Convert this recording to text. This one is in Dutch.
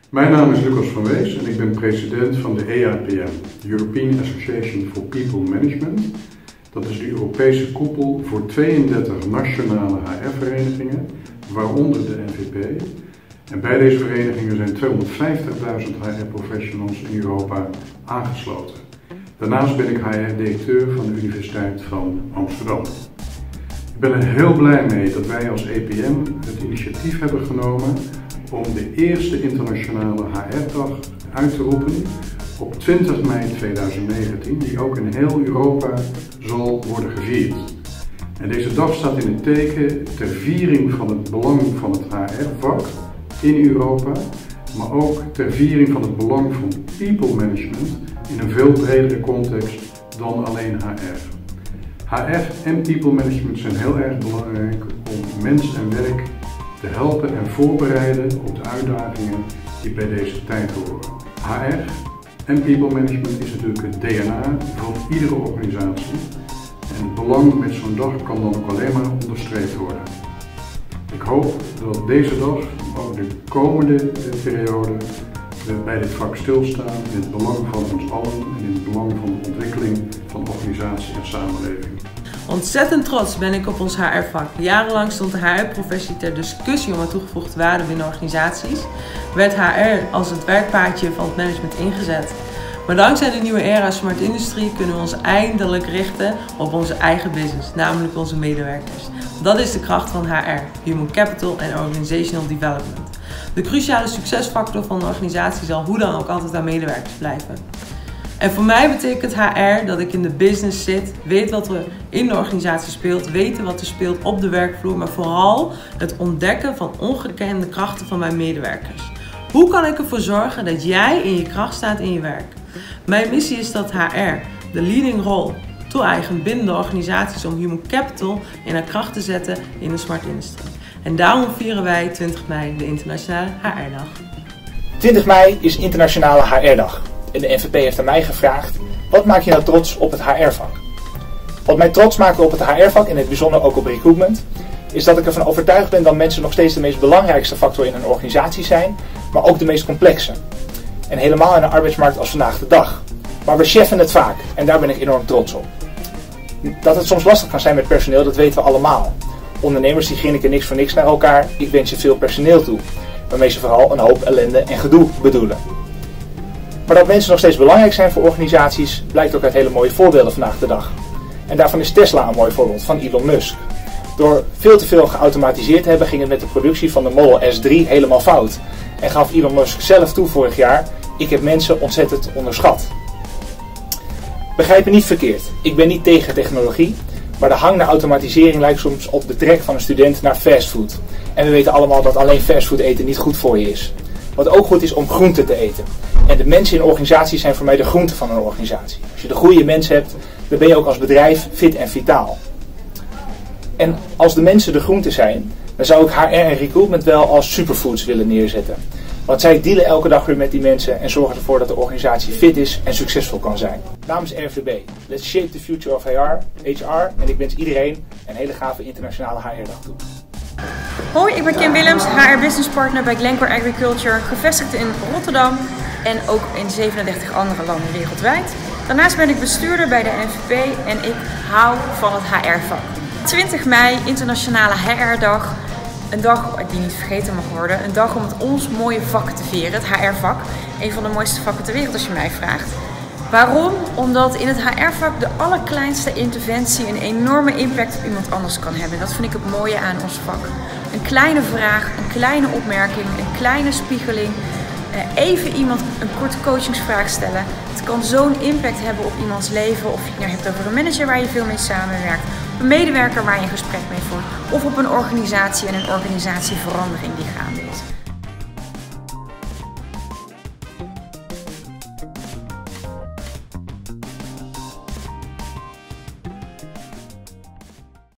Mijn naam is Lucas van Wees en ik ben president van de EAPM, de European Association for People Management. Dat is de Europese koepel voor 32 nationale HR-verenigingen, waaronder de NVP. En bij deze verenigingen zijn 250.000 HR-professionals in Europa aangesloten. Daarnaast ben ik HR-directeur van de Universiteit van Amsterdam. Ik ben er heel blij mee dat wij als EPM het initiatief hebben genomen om de eerste internationale HR-dag uit te roepen op 20 mei 2019, die ook in heel Europa zal worden gevierd. En deze dag staat in het teken ter viering van het belang van het HR-vak in Europa, maar ook ter viering van het belang van people management in een veel bredere context dan alleen HR. HR en people management zijn heel erg belangrijk om mens en werk te helpen en voorbereiden op de uitdagingen die bij deze tijd horen. HR en people management is natuurlijk het DNA van iedere organisatie en het belang met zo'n dag kan dan ook alleen maar onderstreept worden. Ik hoop dat deze dag, ook de komende periode, bij dit vak stilstaan in het belang van ons allen en in het belang van de ontwikkeling van organisatie en samenleving. Ontzettend trots ben ik op ons HR-vak. Jarenlang stond de HR-professie ter discussie om een toegevoegde waarde binnen organisaties. Werd HR als het werkpaardje van het management ingezet. Maar dankzij de nieuwe era Smart Industrie kunnen we ons eindelijk richten op onze eigen business, namelijk onze medewerkers. Dat is de kracht van HR, Human Capital en Organizational Development. De cruciale succesfactor van een organisatie zal hoe dan ook altijd aan medewerkers blijven. En voor mij betekent HR dat ik in de business zit, weet wat er in de organisatie speelt, weten wat er speelt op de werkvloer, maar vooral het ontdekken van ongekende krachten van mijn medewerkers. Hoe kan ik ervoor zorgen dat jij in je kracht staat in je werk? Mijn missie is dat HR de leading rol toe-eigent binnen de organisaties om human capital in haar kracht te zetten in de smart industrie. En daarom vieren wij 20 mei de Internationale HR-dag. 20 mei is Internationale HR-dag. En de NVP heeft aan mij gevraagd, wat maak je nou trots op het HR-vak? Wat mij trots maakt op het HR-vak, en in het bijzonder ook op recruitment, is dat ik ervan overtuigd ben dat mensen nog steeds de meest belangrijkste factor in een organisatie zijn, maar ook de meest complexe. En helemaal in een arbeidsmarkt als vandaag de dag. Maar we cheffen het vaak en daar ben ik enorm trots op. Dat het soms lastig kan zijn met personeel, dat weten we allemaal. Ondernemers die grinniken niks voor niks naar elkaar, ik wens je veel personeel toe. Waarmee ze vooral een hoop ellende en gedoe bedoelen. Maar dat mensen nog steeds belangrijk zijn voor organisaties blijkt ook uit hele mooie voorbeelden vandaag de dag. En daarvan is Tesla een mooi voorbeeld van Elon Musk. Door veel te veel geautomatiseerd te hebben ging het met de productie van de Model S3 helemaal fout. En gaf Elon Musk zelf toe vorig jaar, ik heb mensen ontzettend onderschat. Begrijp me niet verkeerd, ik ben niet tegen technologie, maar de hang naar automatisering lijkt soms op de trek van een student naar fastfood. En we weten allemaal dat alleen fastfood eten niet goed voor je is. Wat ook goed is om groente te eten. En de mensen in organisaties zijn voor mij de groente van een organisatie. Als je de goede mensen hebt, dan ben je ook als bedrijf fit en vitaal. En als de mensen de groente zijn, dan zou ik HR en recruitment wel als superfoods willen neerzetten. Want zij dealen elke dag weer met die mensen en zorgen ervoor dat de organisatie fit is en succesvol kan zijn. Namens RVB, let's shape the future of HR en ik wens iedereen een hele gave internationale HR-dag toe. Hoi, ik ben Kim Willems, HR Business Partner bij Glencore Agriculture, gevestigd in Rotterdam en ook in 37 andere landen wereldwijd. Daarnaast ben ik bestuurder bij de NVP en ik hou van het HR-vak. 20 mei, Internationale HR-dag. Een dag die niet vergeten mag worden. Een dag om het ons mooie vak te vieren, het HR-vak. Een van de mooiste vakken ter wereld als je mij vraagt. Waarom? Omdat in het HR-vak de allerkleinste interventie een enorme impact op iemand anders kan hebben. Dat vind ik het mooie aan ons vak. Een kleine vraag, een kleine opmerking, een kleine spiegeling. Even iemand een korte coachingsvraag stellen. Het kan zo'n impact hebben op iemands leven. Of je het nou hebt over een manager waar je veel mee samenwerkt. Op een medewerker waar je een gesprek mee voert. Of op een organisatie en een organisatieverandering die gaande is.